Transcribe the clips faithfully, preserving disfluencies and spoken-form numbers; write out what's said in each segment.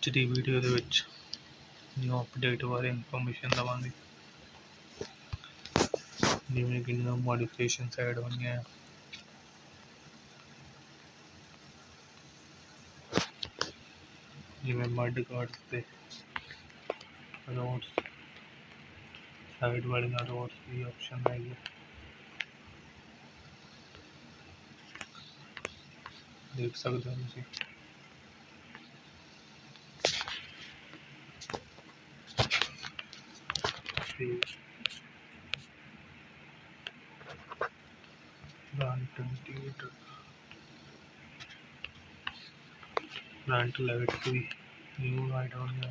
ਅੱਜ ਦੀ ਵੀਡੀਓ ਦੇ ਵਿੱਚ ਨਿਊ ਅਪਡੇਟ ਬਾਰੇ ਇਨਫੋਰਮੇਸ਼ਨ ਦੇਵਾਂਗੇ। ਜਿਵੇਂ ਕਿ ਨਿਊ ਮੋਡੀਫਿਕੇਸ਼ਨਸ ਐਡ ਹੋਈਆਂ, ਜਿਵੇਂ ਮੱਡ ਗਾਰਡਸ ਤੇ ਰੋਡਸ, ਸਾਈਡ ਵਾਲੀਆਂ ਰੋਡਸ ਦੀ ਆਪਸ਼ਨ ਹੈਗੀ। देख सकते हो ਤੁਸੀਂ फ्रंट लाइट्स भी न्यू ऐड होंगे।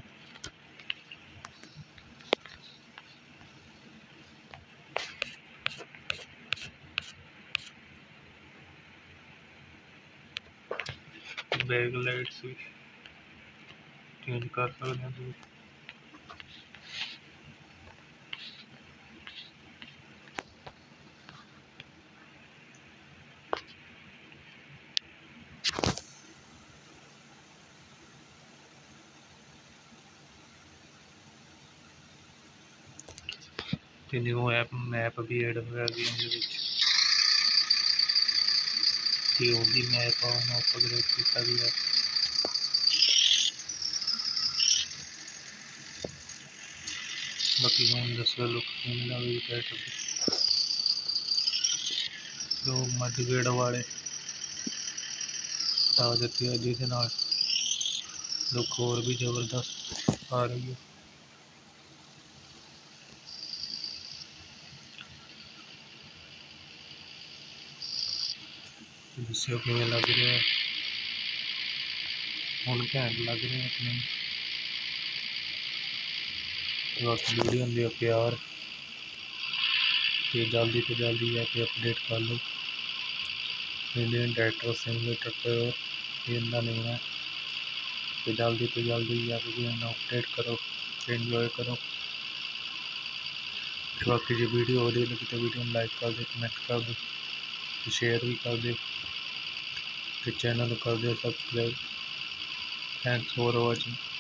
बैक लाइट्स भी चेंज कर सकते हैं। ਤੇ ਨਿਊ ਐਪ ਮੈਪ ਵੀ ਐਡ ਹੋਇਆ ਗੇਮ ਦੇ ਵਿੱਚ ਤੇ ਉਹ ਵੀ ਮੈਪ ਉਹਨੂੰ ਅਪਗ੍ਰੇਡ ਕੀਤਾ ਗਿਆ। ਬਾਕੀ ਹੁਣ ਦੱਸੋ ਲੁੱਕ ਕਿਵੇਂ ਦਾ ਵੀ ਕਹਿ ਸਕਦੇ ਜੋ ਮੱਡਗੇੜ ਵਾਲੇ ਆ ਦਿੱਤੀ ਹੈ, ਜਿਹਦੇ ਨਾਲ ਲੁੱਕ ਹੋਰ ਵੀ ਜ਼ਬਰਦਸਤ ਆ ਰਹੀ ਹੈ। ਦੱਸਿਓ ਕਿਵੇਂ ਲੱਗ ਰਿਹਾ, ਹੁਣ ਘੈਂਟ ਲੱਗ ਰਿਹਾ ਕਿ ਨਹੀਂ। ਬਾਕੀ ਵੀਡੀਓ ਦਿਓ ਪਿਆਰ ਤੇ ਜਲਦੀ ਤੋਂ ਜਲਦੀ ਜਾ ਕੇ अपडेट कर लो। इंडियन ट्रैक्टर सिमुलेटर पर गेम का नेम है, तो जल्दी तो जल्दी जाके गेम का अपडेट करो, इंजॉय करो। बाकी जो वीडियो वधिया लगी तो वीडियो लाइक कर दो, कमेंट कर दो, शेयर भी कर दो, तो चैनल कर दो सब्सक्राइब। Thanks for watching.